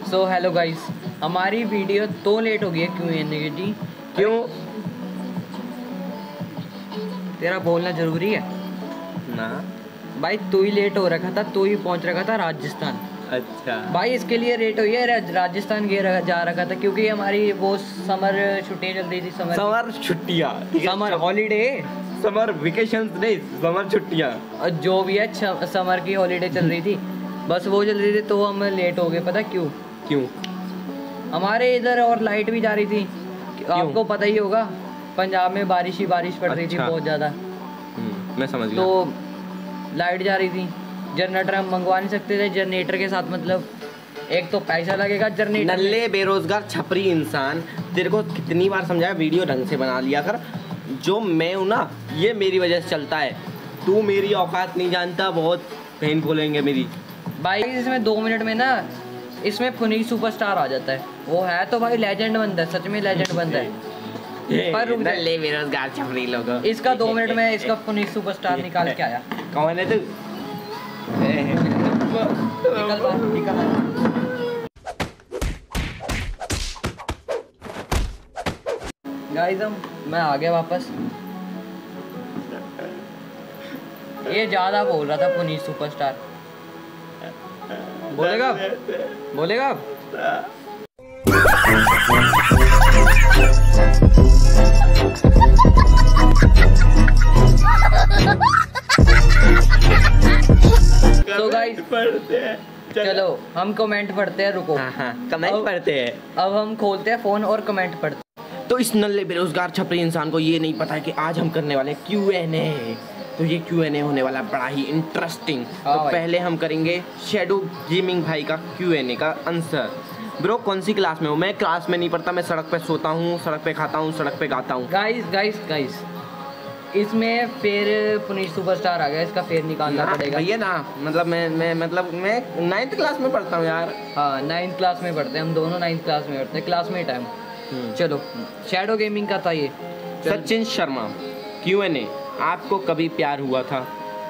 सो hello guys, हमारी video तो late हो गई है Q&A की। क्यों? तेरा बोलना जरूरी है ना भाई। तू ही लेट हो रखा था, तू ही पहुंच रखा था राजस्थान। अच्छा भाई इसके लिए लेट हुई है, राजस्थान जा रखा था क्योंकि हमारी वो समर छुट्टियां चल रही थी। समर छुट्टियाँ, समर हॉलीडे, समर वेकेशन नहीं, समर छुट्टियाँ जो भी है समर की हॉलीडे चल रही थी, बस वो चल रही थी तो हम लेट हो गए। पता क्यों? क्यों? हमारे इधर और लाइट भी जा रही थी। आपको पता ही होगा, पंजाब में बारिश ही बारिश पड़ रही थी बहुत ज़्यादा। मैं समझ गया। तो लाइट जा रही थी। जनरेटर हम मंगवा नहीं सकते थे जनरेटर के साथ, मतलब एक तो पैसा लगेगा जनरेटर। नल्ले बेरोजगार छपरी इंसान, तेरे को कितनी बार समझाया वीडियो ढंग से बना लिया कर। जो मैं हूँ ना, ये मेरी वजह से चलता है। तू मेरी औकात नहीं जानता, बहुत बहन बोलेंगे मेरी। भाई इसमें 2 मिनट में ना, इसमें फुनी सुपरस्टार आ जाता है। वो है तो भाई लेजेंड बनता है, सच में लेजेंड बनता है। पर नल्ले बेरोजगार छपरी लोग, इसका 2 मिनट में इसका फुनी सुपरस्टार निकाल के आया। कौन है तू? निकल। गाइस मैं आ गया वापस। ये ज्यादा बोल रहा था पुनीत सुपरस्टार। बोलेगा अब? तो गाइस पढ़ते हैं, चलो हम कमेंट पढ़ते हैं। रुको, कमेंट पढ़ते हैं। अब हम खोलते हैं फोन और कमेंट पढ़ते हैं। तो इस नल्ले बेरोजगार छपरी इंसान को ये नहीं पता है कि आज हम करने वाले Q&A। तो ये Q&A होने वाला बड़ा ही इंटरेस्टिंग। तो पहले हम करेंगे शेडो गेमिंग भाई का Q&A का आंसर। ब्रो कौन सी क्लास में हो? मैं क्लास में नहीं पढ़ता, मैं सड़क पे सोता हूँ, सड़क पे खाता हूँ, सड़क पे गाता हूँ। गाइस इसमें फिर पुनीत सुपरस्टार आ गया, इसका फिर निकालना पड़ेगा भैया ना। मतलब मैं 9th क्लास में पढ़ता हूँ यार। हाँ 9th क्लास में पढ़ते हैं हम दोनों, 9th क्लास में पढ़ते हैं, क्लासमेट है हम। चलो शैडो गेमिंग का था ये। सचिन शर्मा Q&A, आपको कभी प्यार हुआ था?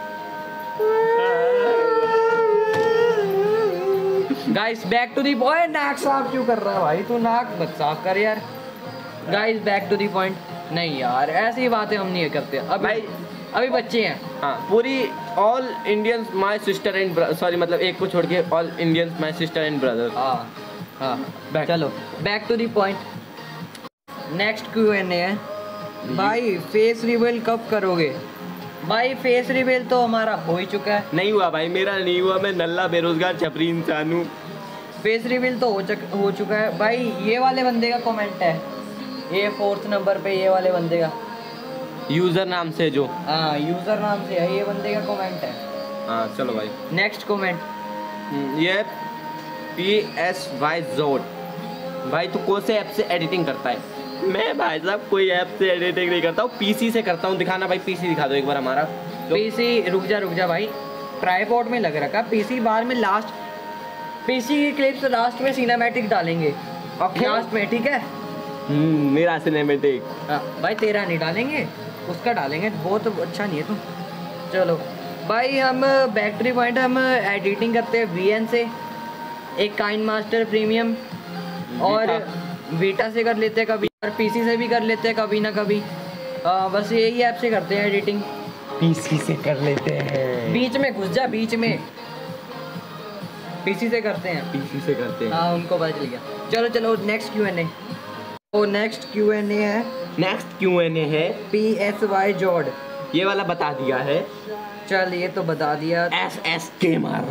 Guys back to the point. नाक साफ क्यों कर रहा है भाई तू? नाक मत साफ कर यार। Guys back to the point. नहीं यार ऐसी बातें हम नहीं करते अभी बच्चे हैं। हाँ पूरी all Indians my sister and sorry, मतलब एक को छोड़ के all Indians my sister and brother. हाँ चलो back to the point. Next Q&A है भाई, फेस रिवील कब करोगे? भाई फेस रिवील तो हमारा हो ही चुका है। नहीं हुआ भाई, मेरा नहीं हुआ, मैं नल्ला बेरोजगार छपरी इंसान हूँ। फेस रिवील तो हो चुका है भाई। ये वाले बंदे का कमेंट है, ये 4th नंबर पे, ये वाले बंदे का यूजर नाम से जो, हाँ यूजर नाम से है, ये बंदे का कमेंट है। हाँ चलो भाई नेक्स्ट कमेंट। ये PSY जोड भाई, तू कौन से ऐप से एडिटिंग करता है? मैं भाई साहब कोई ऐप से एडिटिंग नहीं करता हूँ, PC से करता हूँ। दिखाना भाई, PC दिखा दो एक बार हमारा। PC रुक जा भाई, ट्राइपॉड में लग रखा PC। बाद में लास्ट PC की क्लिप्स लास्ट में सिनेमैटिक डालेंगे लास्ट में, ठीक है? मेरा सिनेमैटिक। हाँ भाई तेरा नहीं डालेंगे, उसका डालेंगे, बहुत अच्छा नहीं है तुम। चलो भाई हम बैटरी पॉइंट, हम एडिटिंग करते हैं VN से, एक काइन मास्टर प्रीमियम और वीटा से कर लेते हैं कभी, और PC से भी कर लेते हैं कभी ना कभी। बस यही ऐप से करते हैं एडिटिंग। PC से कर लेते हैं, बीच में घुस जा, बीच में PC से करते हैं। PC से करते हैं, हाँ उनको पता चल गया। चलो नेक्स्ट Q&A। तो नेक्स्ट Q&A है PSY जोड। ये वाला बता दिया है। चल ये तो बता दिया। SS gamer.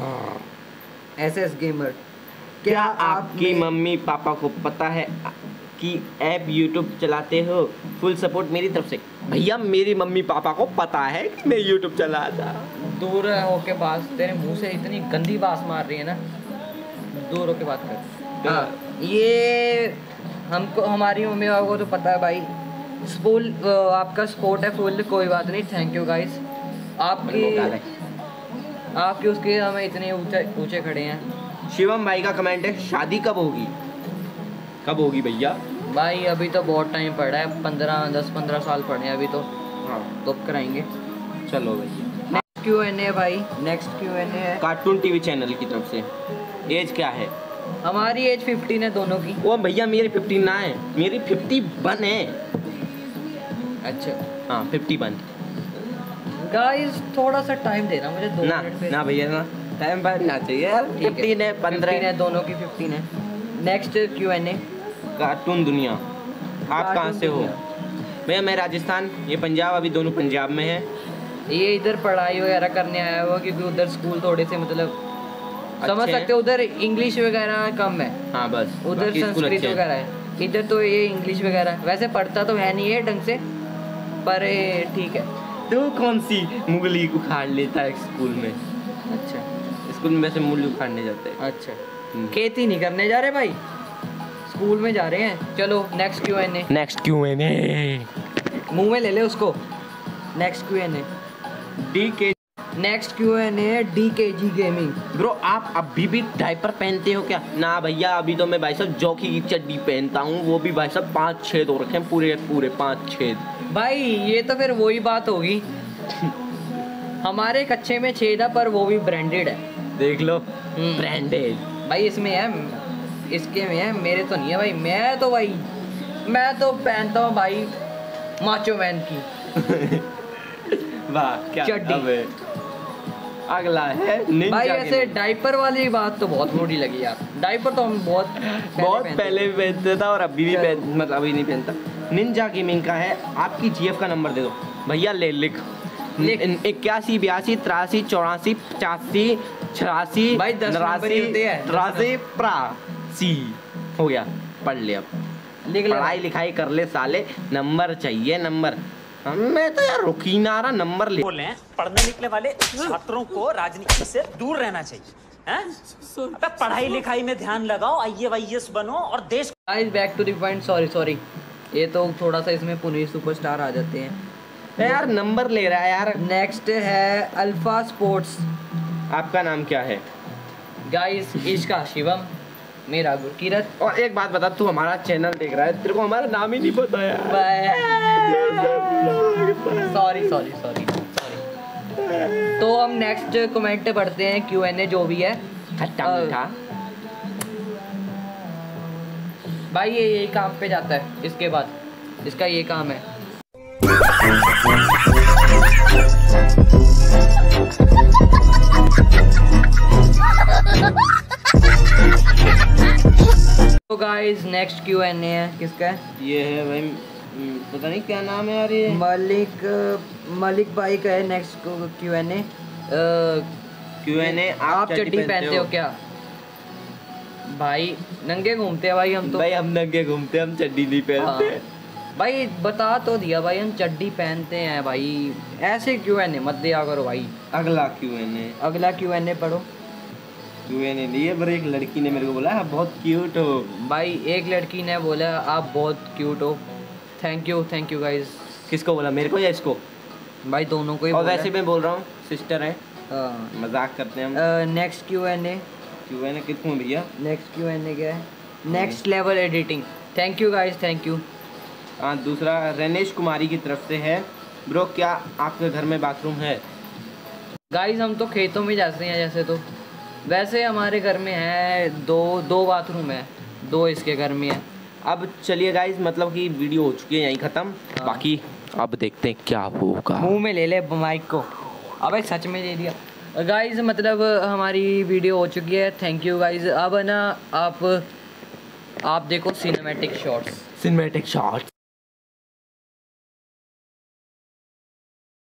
क्या आपकी मम्मी पापा को पता है कि ऐप YouTube चलाते हो? फुल सपोर्ट मेरी तरफ से। भैया मेरी मम्मी पापा को पता है कि मैं YouTube चलाता। दूर होके बात, तेरे मुंह से इतनी गंदी बात मार रही है ना, दूर होके बात कर। हाँ ये हमको, हमारी मम्मी पापा को तो पता है भाई। आपका सपोर्ट है फुल, कोई बात नहीं। थैंक यू गाइस, आपकी उसके हमें इतने ऊंचे खड़े हैं। शिवम भाई का कमेंट है, शादी कब होगी भैया? भाई अभी तो बहुत टाइम पड़ा है, 10-15 साल पड़े हैं अभी तो। हाँ तो कराएंगे। चलो भैया नेक्स्ट Q&A भाई, नेक्स्ट Q&A है कार्टून TV चैनल की तरफ से। एज क्या है? हमारी एज 15 है दोनों की। वो भैया मेरी 15 ना है, मेरी 51 है। अच्छा हाँ 51। गाइस थोड़ा सा टाइम देना मुझे 2 मिनट पे। ना भैया ना, टाइम बढ़ना चाहिए यार। 15 है, 15 है, दोनों की 15 है। Next Q&A। कार्टून दुनिया, आप कहाँ से हो? भैया मैं राजस्थान, ये पंजाब, अभी दोनों पंजाब में है। ये इधर पढ़ाई वगैरह करने आया हुआ क्योंकि उधर स्कूल थोड़े से मतलब समझ सकते हो, उधर इंग्लिश वगैरह कम है। हाँ बस, उधर संस्कृत वगैरह है, इधर तो ये इंग्लिश वगैरह। वैसे पढ़ता तो है नहीं है ढंग से, पर ठीक है। तू कौन सी मुगली उखाड़ लेता है स्कूल में? अच्छा स्कूल में वैसे मूली उखाड़ने जाते हैं। अच्छा खेती नहीं करने जा रहे भाई, स्कूल में जा रहे हैं। चलो नेक्स्ट Q&A। नेक्स्ट Q&A मुंह में ले ले उसको। Next Q&A DK। Next Q&A DKG gaming. Bro आप अभी भी डायपर पहनते हो क्या? ना भैया, अभी तो मैं भाई साहब जॉकी की चड्डी पहनता हूँ, वो भी भाई साहब 5 छेद हो रखे हैं, पूरे पूरे 5 छेद। भाई ये तो फिर वही बात होगी हमारे कच्चे में छेद है पर वो भी ब्रांडेड है, देख लो ब्रांडेड। भाई इसमें है, इसके में है, मेरे तो नहीं है भाई। मैं तो पहनता हूँ भाई माचो मैन की वाह क्या चड्डी। अगला है निंजा भाई ऐसे डाइपर वाली बात तो बहुत मोटी लगी यार। डाइपर तो हम बहुत पहले भी पहनते था और अभी भी मतलब अभी नहीं पहनता। निंजा गेमिंग का है, आपकी GF का नंबर दे दो भैया। ले लिख 81 82 83 84 85 86 भाई 10 नंबर ही होते हैं। 83 हो गया, पढ़ ले अब। पढ़ाई लिखाई कर ले साले, नंबर चाहिए नंबर। मैं तो यार रुकी ना रहा, नंबर ले। बोले पढ़ने निकले वाले छात्रों को राजनीति से दूर रहना चाहिए, हैं? अबे पढ़ाई लिखाई में ध्यान लगाओ, IAS बनो और देश। Guys back to the point. Sorry ये तो थोड़ा सा इसमें पुणे सुपरस्टार आ जाते हैं यार। नंबर ले रहा है यार। नेक्स्ट है अल्फा स्पोर्ट्स। आपका नाम क्या है? गाइस इसका शिवम, मेरा गुरकीरत। और एक बात बता, तू हमारा चैनल देख रहा है, तेरे को हमारा नाम ही नहीं पता यार। सॉरी तो हम नेक्स्ट कमेंट पढ़ते हैं, Q&A जो भी है। खट्टा मीठा भाई ये यही काम पे जाता है, इसके बाद इसका ये काम है। तो गाइस नेक्स्ट Q&A है, किसका है? ये है भाई, पता नहीं क्या नाम है यार, ये मलिक भाई का है। नेक्स्ट Q&A आप चड्डी पहनते हो क्या? भाई नंगे घूमते हैं भाई हम तो। भाई हम नंगे घूमते, हम चड्डी नहीं पहनते। हाँ। भाई बता तो दिया भाई, हम चड्डी पहनते हैं भाई। ऐसे Q&A मत दिया करो भाई। अगला Q&A पढ़ो। Q&A लिए, पर एक लड़की ने मेरे को बोला आप बहुत क्यूट हो। भाई एक लड़की ने बोला आप बहुत क्यूट हो। Thank you guys. किसको बोला, मेरे को या इसको? भाई दोनों को ही। और वैसे मैं बोल रहा हूँ, सिस्टर है, मजाक करते हैं हम। नेक्स्ट Q&A कितने भैया? नेक्स्ट Q&A क्या है? Next level editing. Thank you guys, thank you. हाँ दूसरा रनेश कुमारी की तरफ से है। ब्रो क्या आपके घर में बाथरूम है? गाइस हम तो खेतों में जाते हैं जैसे, तो वैसे हमारे घर में है दो बाथरूम है, 2 इसके घर में है। अब चलिए गाइस, मतलब कि वीडियो हो चुकी है यहीं ख़त्म। बाकी अब देखते हैं क्या होगा। मुंह में ले ले माइक को। अबे सच में दे दिया। गाइस मतलब हमारी वीडियो हो चुकी है। Thank you guys. अब ना आप देखो सिनेमैटिक शॉट्स।